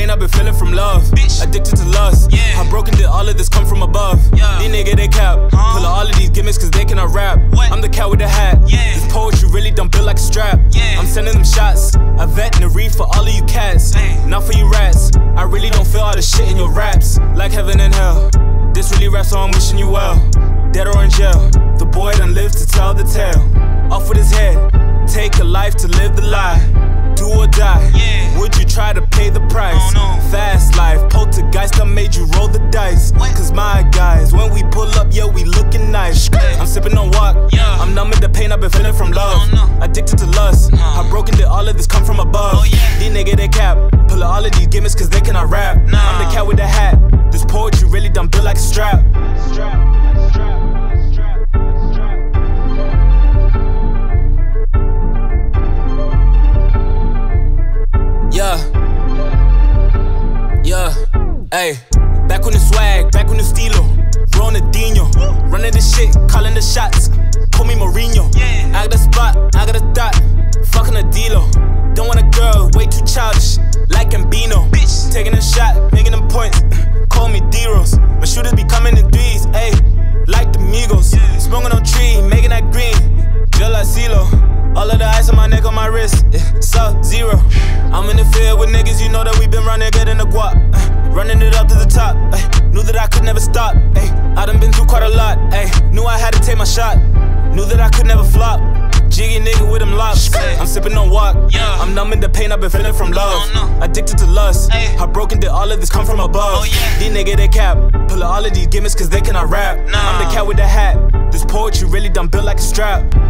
pain I've been feeling from love. Addicted to lust, heartbroken, did all of this come from above? These niggas, they cap, pull all of these gimmicks cause they cannot rap. I'm the cat with the hat, this poetry really done built like a strap. I'm sending them shots, a veterinary for all of you cats, not for you rats. I really don't feel all the shit in your raps, like heaven and hell. This really rap, so I'm wishing you well. Dead or in jail, the boy done lived to tell the tale. Off with his head, take a life to live the lie. Do or die, would you try to pay the price? Fast life, poltergeist, I made you roll the dice. Cause my guys, when we pull up, yeah, we looking nice. I'm sipping on walk, I'm numbing the pain I've been feeling from love. Addicted to lust, heartbroken, did all of this come from above? These niggas, they cap, pull all of these gimmicks cause they cannot rap. I'm the cat with the hat, this poetry really done built like a strap. Hey, back on the swag, back on the stilo, Ronaldinho, running the shit, calling the shots, call me Mourinho. I got a spot, I got a dot, fucking a dealer. Don't want a girl, way too childish, like Ambino. Taking a shot, making them points, call me D-Rose. My shooters be coming in threes, ayy, like the Migos. Smoking on tree, making that green, just like CeeLo. All of the ice on my neck, on my wrist, sub-zero. I'm in the field with niggas, you know that we been running, getting the guap. Running it up to the top, knew that I could never stop. I done been through quite a lot, knew I had to take my shot. Knew that I could never flop, jiggy nigga with them locks. I'm sipping on walk, I'm numbing the pain I've been feeling from love. Addicted to lust, heartbroken, did all of this come from above? These niggas, they cap, pull all of these gimmicks cause they cannot rap. I'm the cat with the hat, this poetry really done built like a strap.